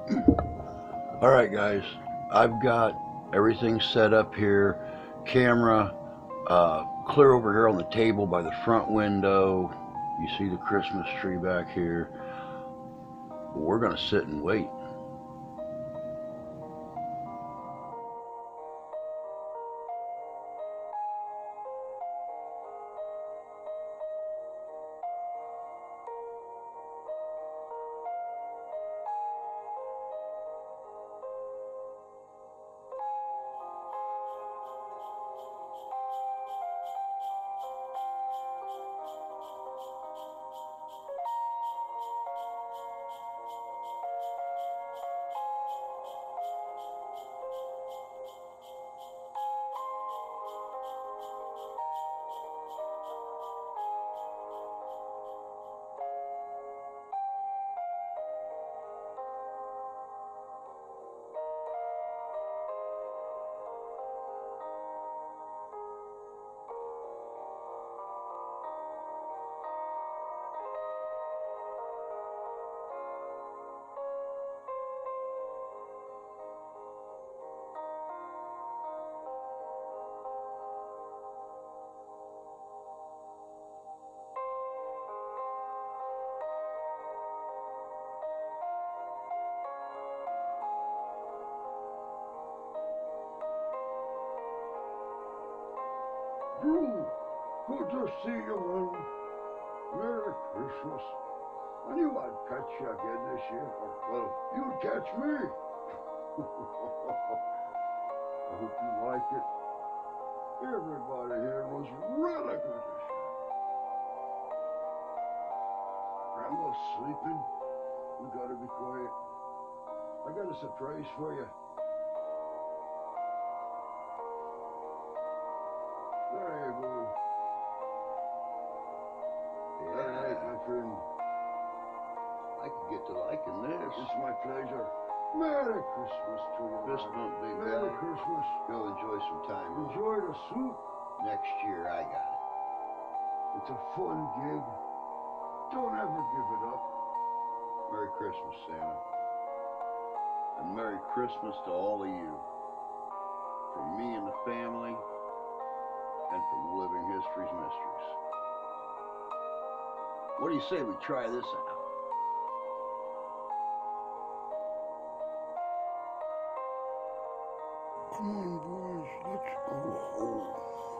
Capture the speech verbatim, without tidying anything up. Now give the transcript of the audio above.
All right, guys, I've got everything set up here. Camera, uh, clear over here on the table by the front window. You see the Christmas tree back here. We're gonna sit and wait. Drew, good to see you, man. Merry Christmas. I knew I'd catch you again this year. Or, well, you'd catch me. I hope you like it. Everybody here was really good this year. Grandma's sleeping. We gotta be quiet. I got a surprise for you. There you go. Very nice, my friend. I could get to liking this. It's my pleasure. Merry Christmas to you. Fist man. bump, big Merry guy. Christmas. Go enjoy some time. Enjoy the soup. Next year, I got it. It's a fun gig. Don't ever give it up. Merry Christmas, Santa. And Merry Christmas to all of you. From me and the family, and from Living History's Mysteries. What do you say we try this out? Come on, boys. Let's go home.